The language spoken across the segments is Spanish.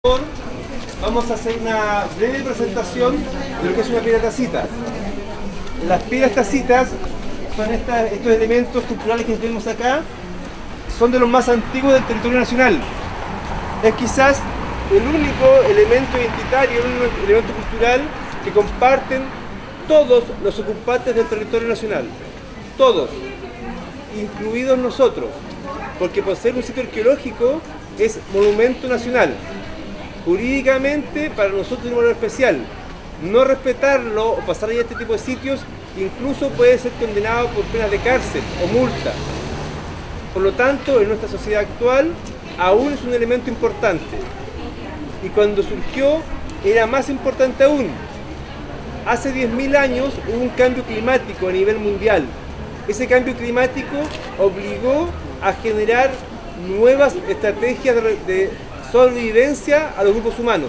Vamos a hacer una breve presentación de lo que es una piedra tacita. Las piedras tacitas son estos elementos culturales que tenemos acá, son de los más antiguos del territorio nacional. Es quizás el único elemento identitario, el único elemento cultural que comparten todos los ocupantes del territorio nacional. Todos, incluidos nosotros, porque por ser un sitio arqueológico es monumento nacional. Jurídicamente para nosotros es un valor especial. No respetarlo o pasar allá a este tipo de sitios incluso puede ser condenado por penas de cárcel o multa. Por lo tanto, en nuestra sociedad actual aún es un elemento importante. Y cuando surgió era más importante aún. Hace 10.000 años hubo un cambio climático a nivel mundial. Ese cambio climático obligó a generar nuevas estrategias de sobrevivencia a los grupos humanos.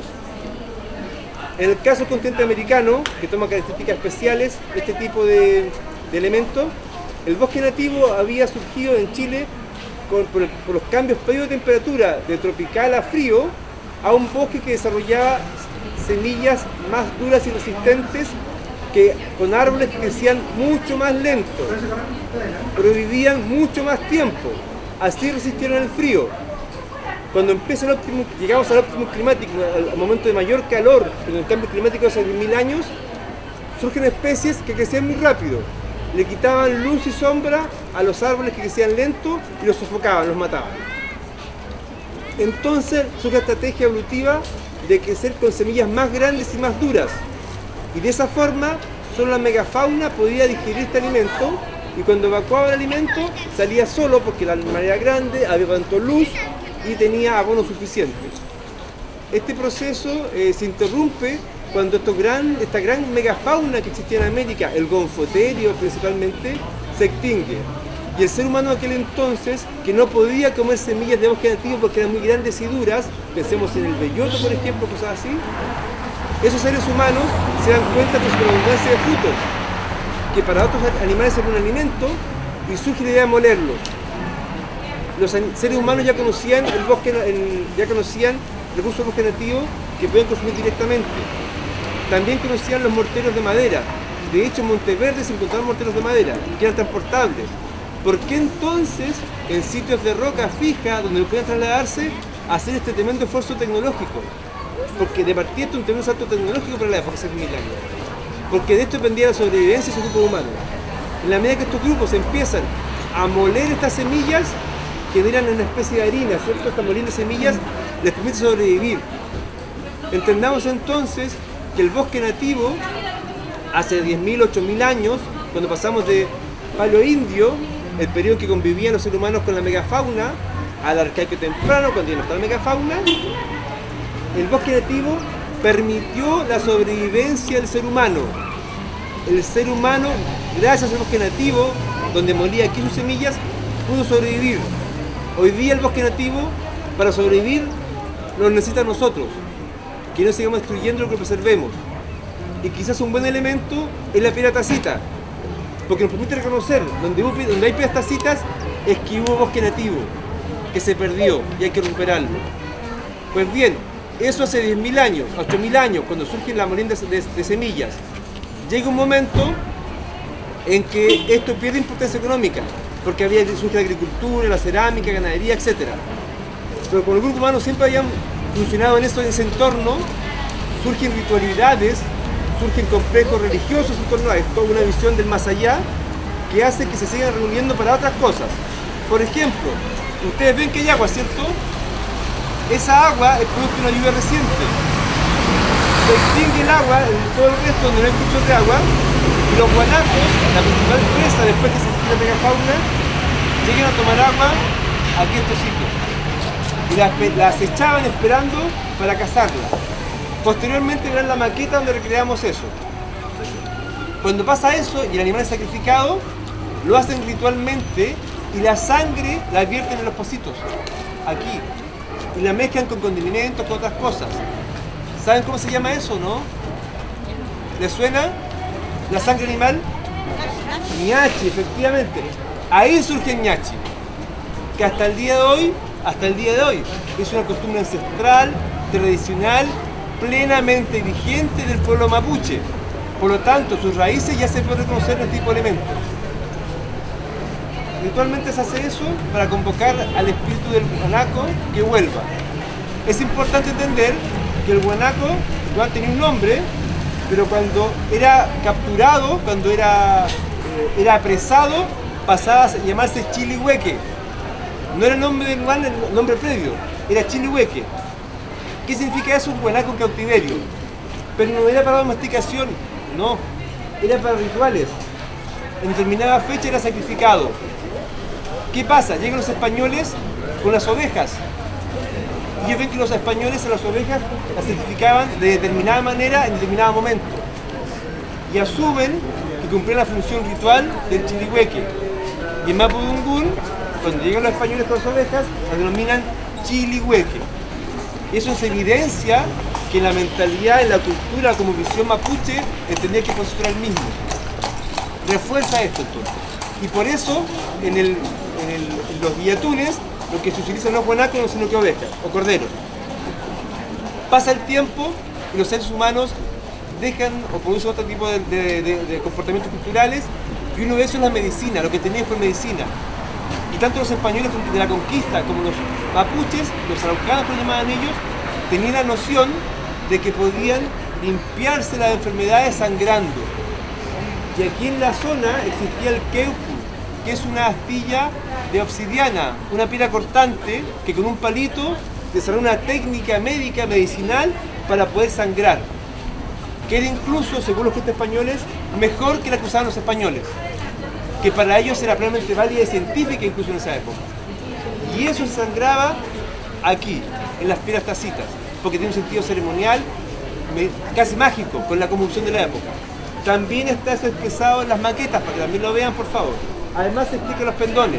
En el caso del continente americano, que toma características especiales, este tipo de elementos, el bosque nativo había surgido en Chile por los cambios pedidos de temperatura de tropical a frío, a un bosque que desarrollaba semillas más duras y resistentes, con árboles que crecían mucho más lento, pero vivían mucho más tiempo, así resistieron el frío. Cuando empieza llegamos al óptimo climático, al momento de mayor calor, en el cambio climático hace 10.000 años, surgen especies que crecían muy rápido, le quitaban luz y sombra a los árboles que crecían lento y los sofocaban, los mataban. Entonces surge la estrategia evolutiva de crecer con semillas más grandes y más duras, y de esa forma solo la megafauna podía digerir este alimento, y cuando evacuaba el alimento salía solo porque la animal era grande, había tanto luz y tenía abono suficiente. Este proceso se interrumpe cuando esta gran megafauna que existía en América, el gonfoterio principalmente, se extingue. Y el ser humano de aquel entonces, que no podía comer semillas de bosque nativo porque eran muy grandes y duras, pensemos en el belloto por ejemplo, cosas así, esos seres humanos se dan cuenta de su abundancia de frutos, que para otros animales es un alimento, y surge la idea de molerlos. Los seres humanos ya conocían el bosque, ya conocían recursos del bosque nativo que podían consumir directamente. También conocían los morteros de madera. De hecho, en Monteverde se encontraron morteros de madera que eran transportables. ¿Por qué entonces en sitios de roca fija, donde no podían trasladarse, hacer este tremendo esfuerzo tecnológico? Porque de partida esto es un tremendo salto tecnológico para la época, hace 1000 años. Porque de esto dependía la sobrevivencia de esos grupos humanos. En la medida que estos grupos empiezan a moler estas semillas, generan una especie de harina, ¿cierto? Esta molina de semillas les permite sobrevivir. Entendamos entonces que el bosque nativo, hace 10.000, 8.000 años, cuando pasamos de paleoindio, el periodo en que convivían los seres humanos con la megafauna, al arcaico temprano, cuando ya no está la megafauna, el bosque nativo permitió la sobrevivencia del ser humano. El ser humano, gracias al bosque nativo, donde molía aquí sus semillas, pudo sobrevivir. Hoy día el bosque nativo, para sobrevivir, nos necesita a nosotros, que no sigamos destruyendo lo que preservemos. Y quizás un buen elemento es la piedra tacita, porque nos permite reconocer donde hay piedras tacitas es que hubo bosque nativo, que se perdió y hay que recuperarlo. Pues bien, eso hace 10.000 años, 8.000 años, cuando surgen las molinas de semillas. Llega un momento en que esto pierde importancia económica, porque surge la agricultura, la cerámica, ganadería, etc. Pero como el grupo humano siempre habían funcionado en ese entorno, surgen ritualidades, surgen complejos religiosos en torno a esto, una visión del más allá, que hace que se sigan reuniendo para otras cosas. Por ejemplo, ustedes ven que hay agua, ¿cierto? Esa agua es producto de una lluvia reciente. Se extingue el agua en todo el resto donde no hay cursos de agua, y los guanacos, la principal presa después que se extingue la megafauna, llegan a tomar agua aquí en estos sitios. Y la acechaban esperando para cazarla. Posteriormente verán la maqueta donde recreamos eso. Cuando pasa eso y el animal es sacrificado, lo hacen ritualmente y la sangre la vierten en los pocitos, aquí. Y la mezclan con condimentos, con otras cosas. ¿Saben cómo se llama eso, no? ¿Les suena? ¿La sangre animal? Ñachi, efectivamente. Ahí surge el ñachi, que hasta el día de hoy es una costumbre ancestral tradicional plenamente vigente del pueblo mapuche. Por lo tanto, sus raíces ya se pueden reconocer en este tipo de elementos. Ritualmente se hace eso para convocar al espíritu del guanaco que vuelva. Es importante entender que el guanaco igual tenía un nombre, pero cuando era capturado, cuando era apresado, pasaba a llamarse Chilihueque. No era el nombre del guan, el nombre previo, era Chilihueque. ¿Qué significa eso? Un guanaco en cautiverio. Pero no era para domesticación, no, era para rituales. En determinada fecha era sacrificado. ¿Qué pasa? Llegan los españoles con las ovejas. Y ellos ven que los españoles a las ovejas las sacrificaban de determinada manera en determinado momento. Y asumen que cumplían la función ritual del Chilihueque. Y en Mapudungún, cuando llegan los españoles con las ovejas, las denominan Chilihueque. Eso es evidencia que en la mentalidad, en la cultura, como visión mapuche, entendía que José era el mismo. Refuerza esto entonces. Y por eso, en los guillatunes, lo que se utiliza no es guanaco, sino que ovejas o corderos. Pasa el tiempo y los seres humanos dejan o producen otro tipo de comportamientos culturales, y uno de esos es la medicina, lo que tenían fue medicina. Y tanto los españoles de la conquista como los mapuches, los araucanos que llamaban ellos, tenían la noción de que podían limpiarse las enfermedades sangrando. Y aquí en la zona existía el queupu, que es una astilla de obsidiana, una piedra cortante que con un palito desarrolla una técnica médica, medicinal, para poder sangrar. Que era incluso, según los cuentos españoles, mejor que la que usaban los españoles. Que para ellos era plenamente válida y científica incluso en esa época. Y eso se sangraba aquí, en las piedras tacitas, porque tiene un sentido ceremonial casi mágico, con la convulsión de la época. También está eso expresado en las maquetas, para que también lo vean, por favor. Además se explica los pendones.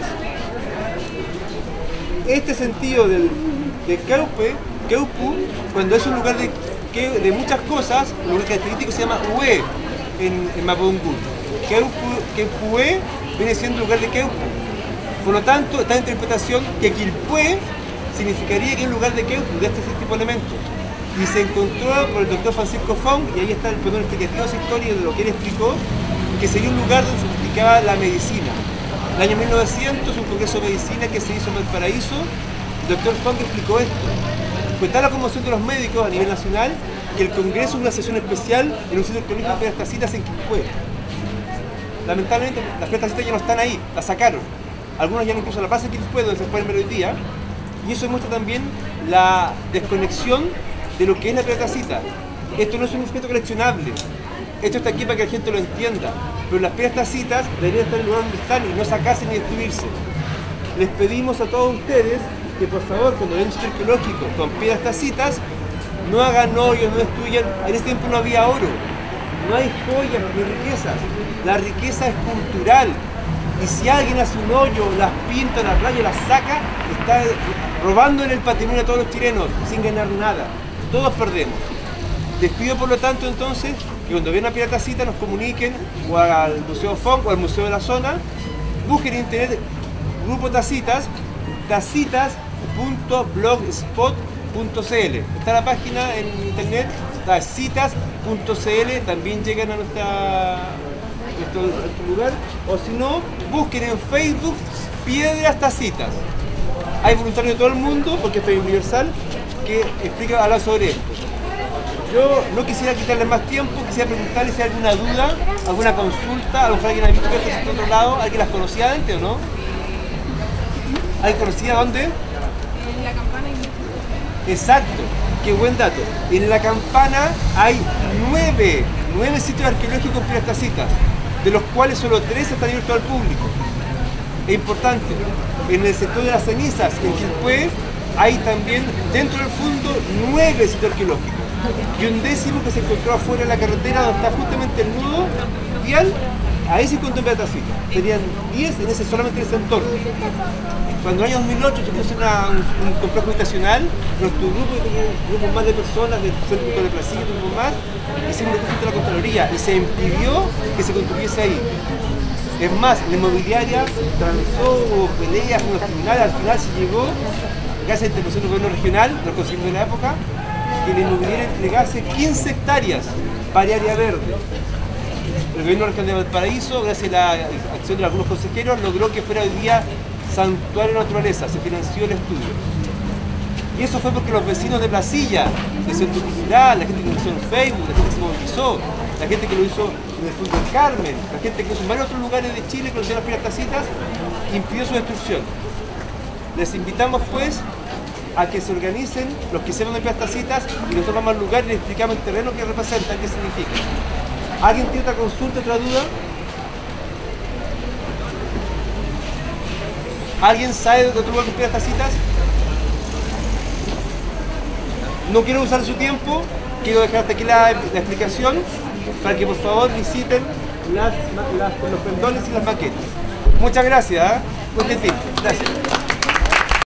Este sentido de queupu, cuando es un lugar de muchas cosas, un lugar característico se llama Ue en Mapudungún. Queupué viene siendo lugar de queupu. Por lo tanto, esta interpretación que Quilpué significaría que es un lugar de queupu, de este tipo de elementos. Y se encontró por el doctor Francisco Fong, y ahí está el pendón explicativo de esa historia de lo que él explicó, que sería un lugar donde se practicaba la medicina. En el año 1900, un congreso de medicina que se hizo en Valparaíso, el doctor Fong explicó esto. Fue tal la conmoción de los médicos a nivel nacional que el congreso es una sesión especial en un sitio arqueológico de piedras tacitas en Quilpué. Lamentablemente las piedras tacitas ya no están ahí, las sacaron. Algunas ya no incluso la plaza de Quilpué, donde se pueden ver hoy día. Y eso demuestra también la desconexión de lo que es la piedra tacita. Esto no es un objeto coleccionable. Esto está aquí para que la gente lo entienda. Pero las piedras tacitas deberían estar en el lugar donde están y no sacarse ni destruirse. Les pedimos a todos ustedes que por favor, cuando vean un sitio arqueológico con piedras tacitas, no hagan hoyos, no destruyan. En ese tiempo no había oro, no hay joyas ni riquezas. La riqueza es cultural. Y si alguien hace un hoyo, las pinta, las raya, las saca, está robándole el patrimonio a todos los chilenos sin ganar nada. Todos perdemos. Les pido por lo tanto entonces que cuando vean una piedra tacita nos comuniquen o al Museo Fong o al Museo de la Zona. Busquen en internet Grupo Tacitas, tacitas.blogspot.cl. Está la página en internet, tacitas.cl, también llegan a nuestro lugar. O si no, busquen en Facebook Piedras Tacitas. Hay voluntarios de todo el mundo, porque esto es universal, que habla sobre esto. Yo no quisiera quitarles más tiempo, quisiera preguntarles si hay alguna duda, alguna consulta, a lo mejor alguien ha visto esto en otro lado, alguien las conocía antes o no. ¿Alguien conocía dónde? En la Campana. Exacto, qué buen dato. En La Campana hay 9 sitios arqueológicos con piedras tacitas, de los cuales solo 3 están abiertos al público. Es importante. En el sector de las cenizas, en Quilpué, hay también dentro del fondo 9 sitios arqueológicos. Y un 10º que se encontró afuera de la carretera donde está justamente el nudo vial, ahí se encontró piedras tacitas. Serían 10 solamente en ese entorno. Cuando en el año 2008 se puso un complejo habitacional, nuestro grupo más de personas del Centro de Placilla y un grupo más, hicimos un recurso de la Contraloría y se impidió que se construyese ahí. Es más, la inmobiliaria transó, hubo peleas con los tribunales, al final se llegó, gracias a la intervención del gobierno regional, lo conseguimos en la época, que la inmobiliaria entregase 15 hectáreas para área verde. El gobierno regional de Valparaíso, gracias a la acción de algunos consejeros, logró que fuera hoy día santuario de naturaleza, se financió el estudio. Y eso fue porque los vecinos de Placilla, de Centro Cultural, la gente que lo hizo en Facebook, la gente que se movilizó, la gente que lo hizo en el Fútbol Carmen, la gente que lo hizo en varios otros lugares de Chile que lo hicieron las primeras tacitas, impidió su destrucción. Les invitamos pues a que se organicen los que hicieron las primeras tacitas y nosotros vamos al lugar y les explicamos el terreno que representan, qué significa. ¿Alguien tiene otra consulta, otra duda? ¿Alguien sabe de otro lugar que pide estas citas? No quiero usar su tiempo, quiero dejar hasta aquí la explicación para que por favor visiten los pendones y las maquetas. Muchas gracias, muy gentil. Gracias.